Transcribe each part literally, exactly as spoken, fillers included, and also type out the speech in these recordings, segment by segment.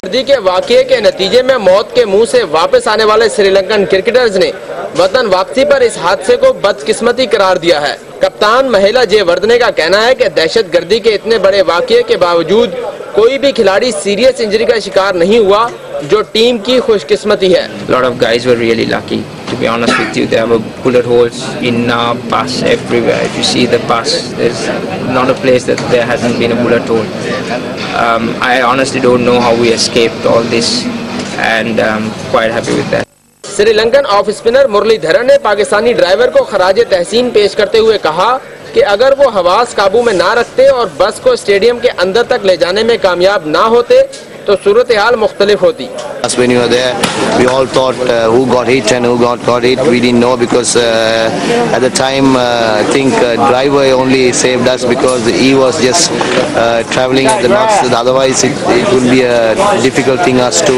गर्दी के वाकये के नतीजे में मौत के मुंह से वापस आने वाले श्रीलंकन क्रिकेटर्स ने वतन वापसी पर इस हादसे को बदकिस्मती करार दिया है। कप्तान महिला जयवर्धने का कहना है कि दहशत गर्दी के इतने बड़े वाकये के बावजूद कोई भी खिलाड़ी सीरियस इंजरी का शिकार नहीं हुआ, जो टीम की खुशकिस्मती है। Lot of guys were really lucky. To be honest with you, there were bullet holes in our bus everywhere. If you see the bus, there's not a place that there hasn't been a bullet hole. Um, I honestly don't know how we escaped all this, and I'm quite happy with that. Sri Lankan off spinner Muralidharan ने Pakistani driver को खराजे तहसीन पेश करते हुए कहा कि अगर वो हवास काबू में ना रखते और बस को स्टेडियम के अंदर तक ले जाने में कामयाब ना होते तो सूरत हाल मुख्तलिफ होती। When you were there, we all thought uh, who got hit and who got got hit. We didn't know because uh, at the time uh, I think uh, driver only saved us because he was just uh, traveling at the max. Otherwise, it, it would be a difficult thing us to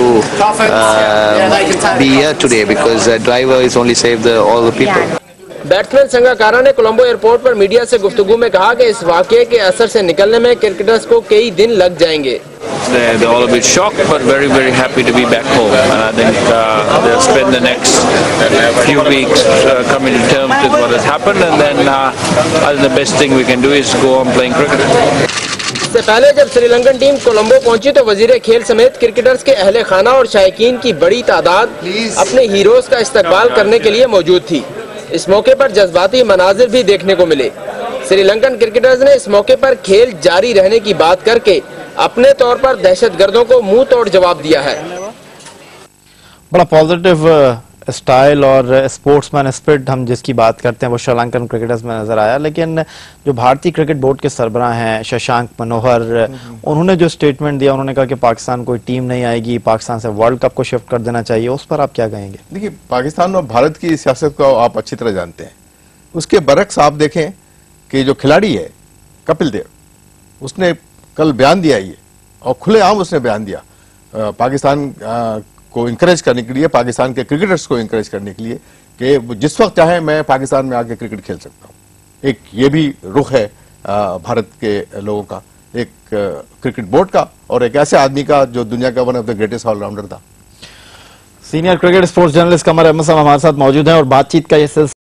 uh, be here today because uh, driver is only saved the, all the people. Batsman Sangakkara ने Colombo airport पर media से गुफ्तगू में कहा कि इस वाकये के असर से निकलने में क्रिकेटर्स को कई दिन लग जाएंगे। They're, they're all a bit shocked, but very, very happy to be back home. And I think uh, they'll spend the next few weeks uh, coming to terms with what has happened, and then uh, I think the best thing we can do is go on playing cricket. इससे पहले जब Sri Lankan team Colombo पहुंची तो वजीर खेल समेत cricketers के अहले खाना और शायकीन की बड़ी तादाद अपने हीरोज का इस्तकबाल करने के लिए मौजूद थी। इस मौके पर जज्बाती मनाजिर भी देखने को मिले। श्रीलंकन क्रिकेटर्स ने इस मौके पर खेल जारी रहने की बात करके अपने तौर पर दहशतगर्दों को मुंह तोड़ जवाब दिया है। बड़ा पॉजिटिव स्टाइल और स्पोर्ट्समैन स्पिरिट हम जिसकी बात करते हैं वो श्रीलंकन क्रिकेटर्स में नजर आया, लेकिन जो भारतीय क्रिकेट बोर्ड के सरबराह हैं शशांक मनोहर, उन्होंने जो स्टेटमेंट दिया, उन्होंने कहा कि पाकिस्तान कोई टीम नहीं आएगी, पाकिस्तान से वर्ल्ड कप को शिफ्ट कर देना चाहिए, उस पर आप क्या कहेंगे? देखिए, पाकिस्तान और भारत की सियासत को आप अच्छी तरह जानते हैं। उसके बरक्स आप देखें कि जो खिलाड़ी है कपिल देव, उसने कल बयान दिया ये और खुलेआम उसने बयान दिया पाकिस्तान को इंकरेज करने के लिए, पाकिस्तान के क्रिकेटर्स को इंकरेज करने के लिए कि जिस वक्त चाहे मैं पाकिस्तान में आके क्रिकेट खेल सकता हूं। एक ये भी रुख है भारत के लोगों का, एक क्रिकेट बोर्ड का और एक ऐसे आदमी का जो दुनिया का one of the greatest allrounder था। Senior cricket sports journalist Qamar Ahmed साहब हमारे साथ मौजूद हैं और बातचीत का ये